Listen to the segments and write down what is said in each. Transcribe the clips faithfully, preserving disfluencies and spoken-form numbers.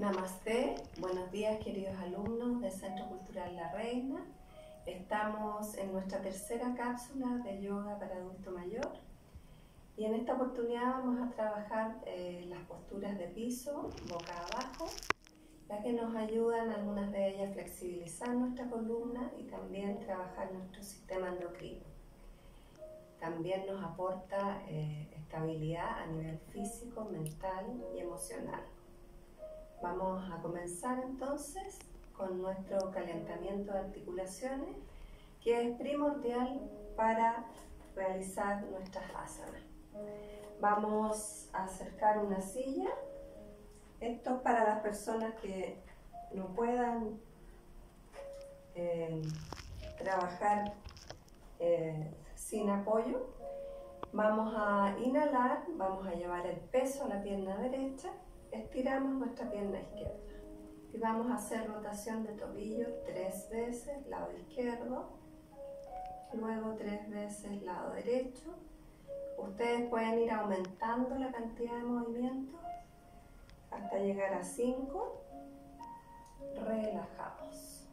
Namaste, buenos días queridos alumnos del Centro Cultural La Reina. Estamos en nuestra tercera cápsula de yoga para adulto mayor y en esta oportunidad vamos a trabajar eh, las posturas de piso, boca abajo, ya que nos ayudan algunas de ellas a flexibilizar nuestra columna y también trabajar nuestro sistema endocrino. También nos aporta eh, estabilidad a nivel físico, mental y emocional. Vamos a comenzar entonces con nuestro calentamiento de articulaciones, que es primordial para realizar nuestras asanas. Vamos a acercar una silla. Esto es para las personas que no puedan eh, trabajar eh, sin apoyo. Vamos a inhalar, vamos a llevar el peso a la pierna derecha. Estiramos nuestra pierna izquierda y vamos a hacer rotación de tobillo tres veces, lado izquierdo, luego tres veces, lado derecho. Ustedes pueden ir aumentando la cantidad de movimientos hasta llegar a cinco. Relajamos.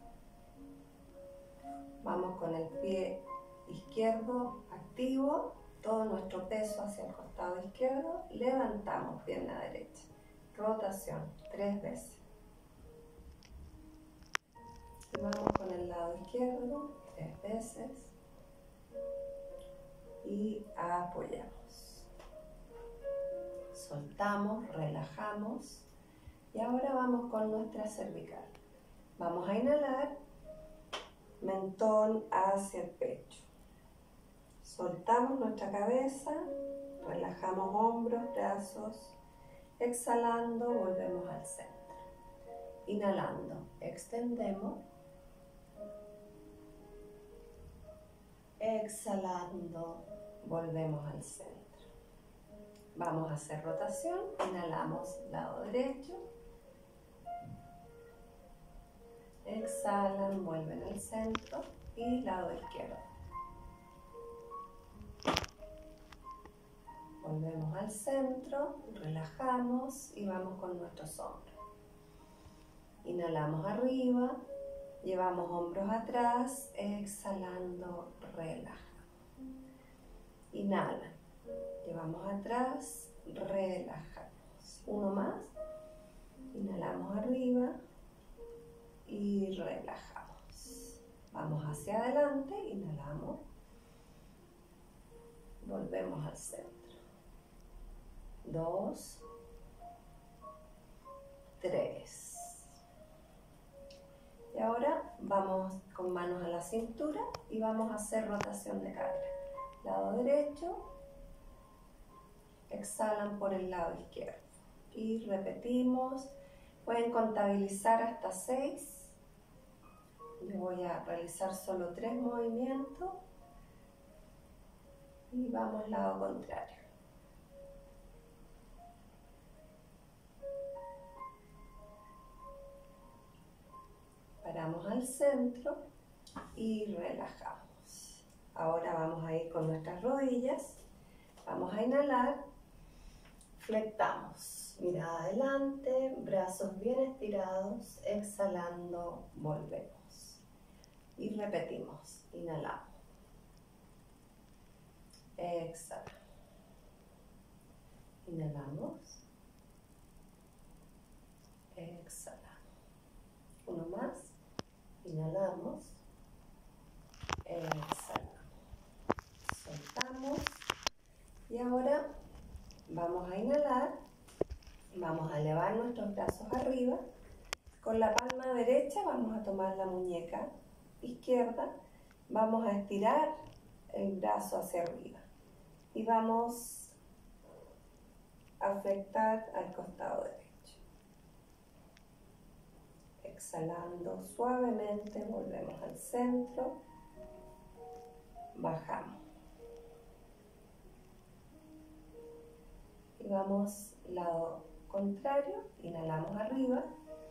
Vamos con el pie izquierdo activo, todo nuestro peso hacia el costado izquierdo, levantamos pierna derecha. Rotación, tres veces. Y vamos con el lado izquierdo, tres veces. Y apoyamos. Soltamos, relajamos. Y ahora vamos con nuestra cervical. Vamos a inhalar, mentón hacia el pecho. Soltamos nuestra cabeza, relajamos hombros, brazos. Exhalando, volvemos al centro. Inhalando, extendemos. Exhalando, volvemos al centro. Vamos a hacer rotación. Inhalamos, lado derecho. Exhalan, vuelven al centro. Y lado izquierdo. Volvemos al centro, relajamos y vamos con nuestros hombros. Inhalamos arriba, llevamos hombros atrás, exhalando, relajamos. Inhala, llevamos atrás, relajamos. Uno más, inhalamos arriba y relajamos. Vamos hacia adelante, inhalamos, volvemos al centro. Dos, tres. Y ahora vamos con manos a la cintura y vamos a hacer rotación de cadera. Lado derecho, exhalan por el lado izquierdo. Y repetimos, pueden contabilizar hasta seis. Yo voy a realizar solo tres movimientos. Y vamos lado contrario. Paramos al centro y relajamos. Ahora vamos a ir con nuestras rodillas. Vamos a inhalar. Flectamos. Mirada adelante, brazos bien estirados. Exhalando, volvemos. Y repetimos. Inhalamos. Exhalamos. Inhalamos. Exhalamos. Uno más. Inhalamos, exhalamos, soltamos y ahora vamos a inhalar, vamos a elevar nuestros brazos arriba, con la palma derecha vamos a tomar la muñeca izquierda, vamos a estirar el brazo hacia arriba y vamos a flectar al costado derecho. Exhalando suavemente, volvemos al centro, bajamos. Y vamos lado contrario, inhalamos arriba,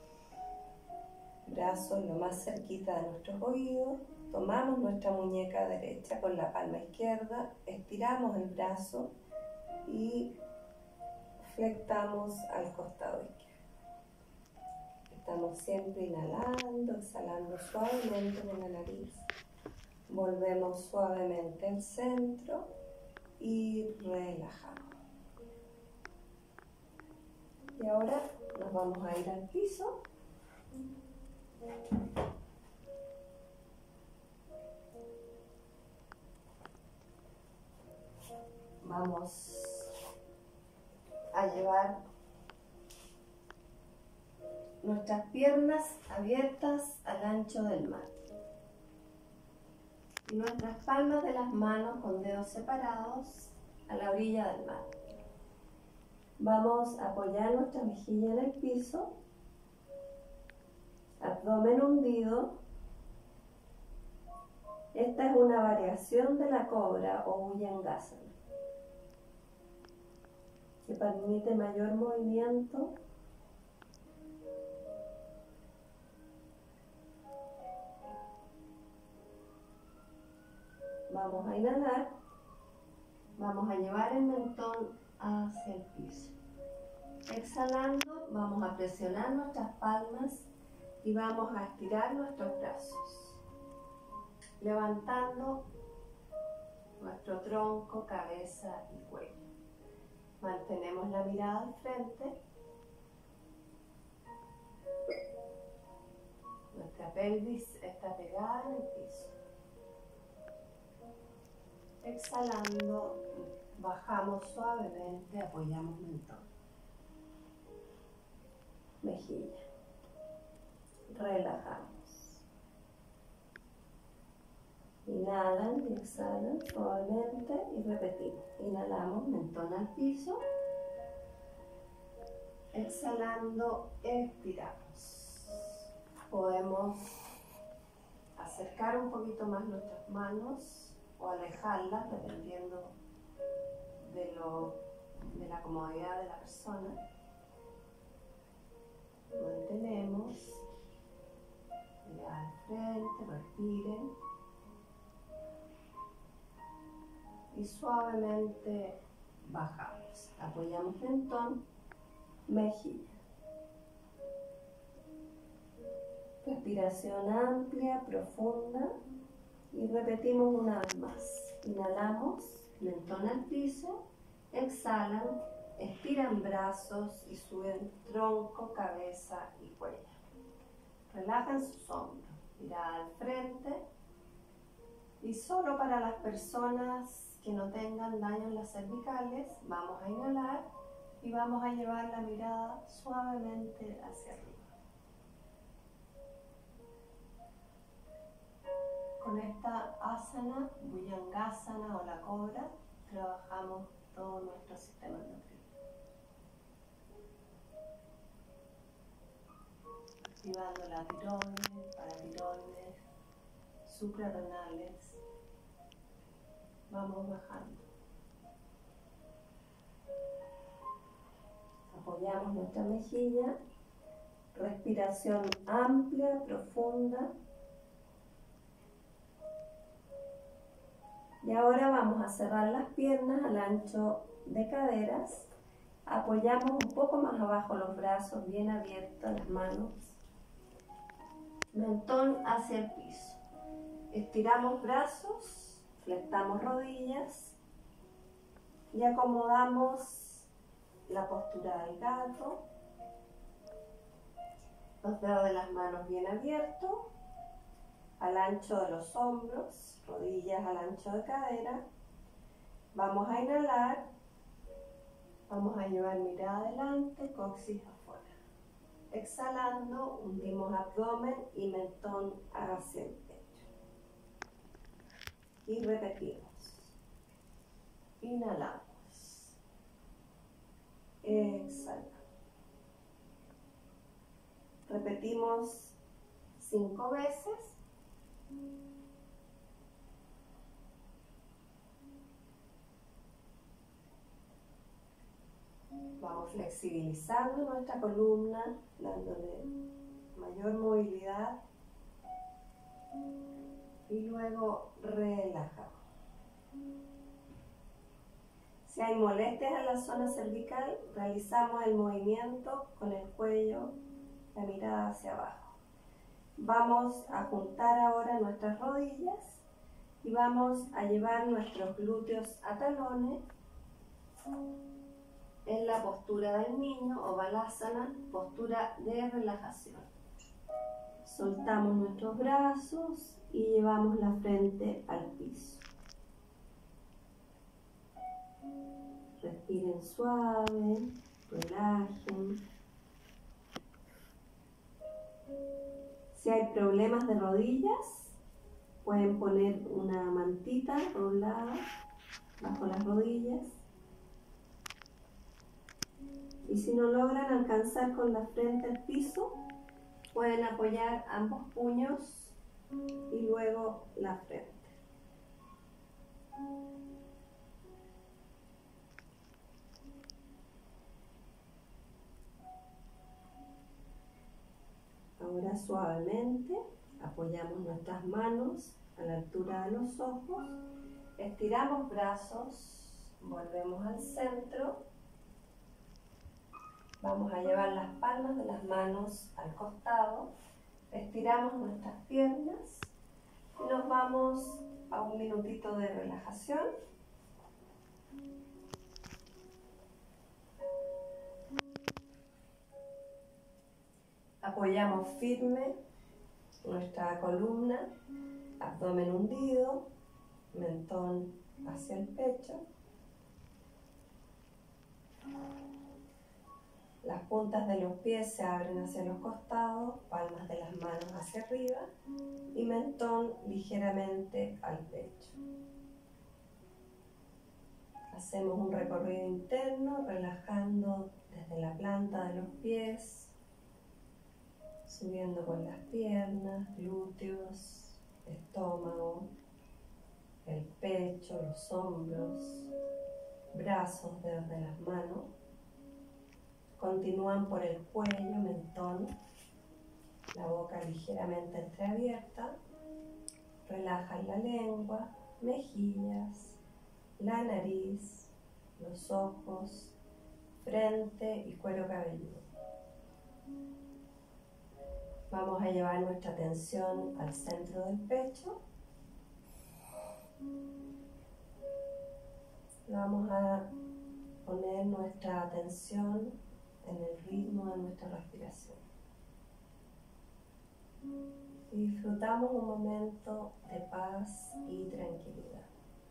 brazos lo más cerquita de nuestros oídos, tomamos nuestra muñeca derecha con la palma izquierda, estiramos el brazo y flectamos al costado izquierdo. Estamos siempre inhalando, exhalando suavemente con la nariz. Volvemos suavemente al centro y relajamos. Y ahora nos vamos a ir al piso. Vamos a llevar nuestras piernas abiertas al ancho del mar. Y nuestras palmas de las manos con dedos separados a la orilla del mar. Vamos a apoyar nuestra mejilla en el piso, abdomen hundido. Esta es una variación de la cobra o Bhujangasana, que permite mayor movimiento. Vamos a inhalar, vamos a llevar el mentón hacia el piso. Exhalando, vamos a presionar nuestras palmas y vamos a estirar nuestros brazos, levantando nuestro tronco, cabeza y cuello. Mantenemos la mirada al frente. Nuestra pelvis está pegada en el piso. Exhalando, bajamos suavemente, apoyamos mentón, mejilla. Relajamos. Inhalan y exhalan suavemente y repetimos. Inhalamos, mentón al piso. Exhalando, expiramos. Podemos acercar un poquito más nuestras manos o alejarlas dependiendo de, lo, de la comodidad de la persona. Mantenemos, mirada al frente, respiren y suavemente bajamos. Apoyamos mentón, mejilla. Respiración amplia, profunda. Y repetimos una vez más. Inhalamos, mentón al piso, exhalan, estiran brazos y suben tronco, cabeza y cuello. Relajan sus hombros, mirada al frente. Y solo para las personas que no tengan daño en las cervicales, vamos a inhalar y vamos a llevar la mirada suavemente hacia arriba. Con esta asana, Bhujangasana o la cobra, trabajamos todo nuestro sistema endocrino. Activando la tiroides, paratiroides, suprarrenales. Vamos bajando. Apoyamos nuestra mejilla. Respiración amplia, profunda. Y ahora vamos a cerrar las piernas al ancho de caderas. Apoyamos un poco más abajo los brazos, bien abiertos, las manos. Mentón hacia el piso. Estiramos brazos, flectamos rodillas y acomodamos la postura del gato. Los dedos de las manos bien abiertos, al ancho de los hombros, rodillas al ancho de cadera. Vamos a inhalar, vamos a llevar mirada adelante, coxis afuera. Exhalando, hundimos abdomen y mentón hacia el pecho. Y repetimos. Inhalamos. Exhalamos. Repetimos cinco veces. Vamos flexibilizando nuestra columna, dándole mayor movilidad y luego relajamos. Si hay molestias en la zona cervical, realizamos el movimiento con el cuello la mirada hacia abajo. Vamos a juntar ahora nuestras rodillas y vamos a llevar nuestros glúteos a talones en la postura del niño o balasana, postura de relajación. Soltamos nuestros brazos y llevamos la frente al piso. Respiren suave, relajen. Si hay problemas de rodillas, pueden poner una mantita doblada bajo las rodillas. Y si no logran alcanzar con la frente al piso, pueden apoyar ambos puños y luego la frente. Ahora suavemente apoyamos nuestras manos a la altura de los ojos, estiramos brazos, volvemos al centro, vamos a llevar las palmas de las manos al costado, estiramos nuestras piernas y nos vamos a un minutito de relajación. Apoyamos firme nuestra columna, abdomen hundido, mentón hacia el pecho. Las puntas de los pies se abren hacia los costados, palmas de las manos hacia arriba y mentón ligeramente al pecho. Hacemos un recorrido interno, relajando desde la planta de los pies, subiendo con las piernas, glúteos, estómago, el pecho, los hombros, brazos, dedos de las manos. Continúan por el cuello, mentón, la boca ligeramente entreabierta. Relajan la lengua, mejillas, la nariz, los ojos, frente y cuero cabelludo. Vamos a llevar nuestra atención al centro del pecho. Vamos a poner nuestra atención en el ritmo de nuestra respiración. Y disfrutamos un momento de paz y tranquilidad.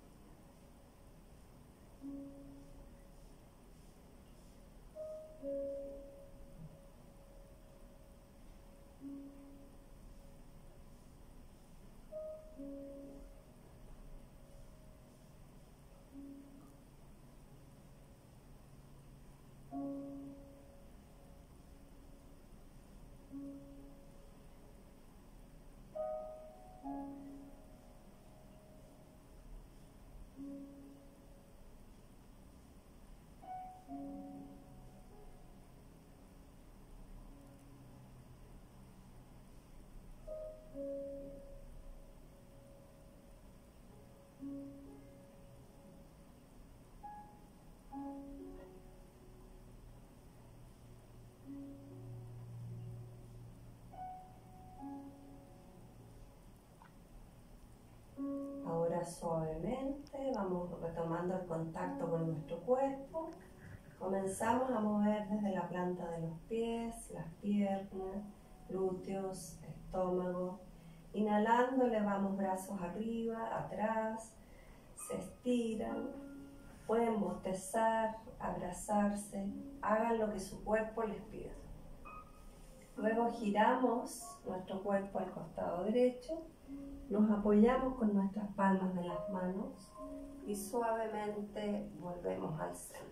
Ahora suavemente vamos retomando el contacto con nuestro cuerpo. Comenzamos a mover desde la planta de los pies, las piernas, glúteos, estómago. Inhalando, elevamos brazos arriba, atrás, se estiran. Pueden bostezar, abrazarse, hagan lo que su cuerpo les pida. Luego giramos nuestro cuerpo al costado derecho, nos apoyamos con nuestras palmas de las manos y suavemente volvemos al centro.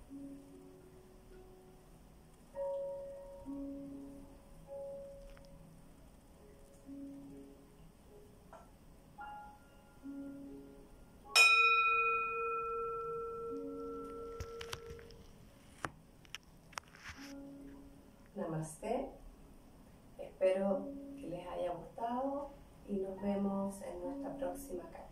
Namaste. Espero que les haya gustado y nos vemos en nuestra próxima clase.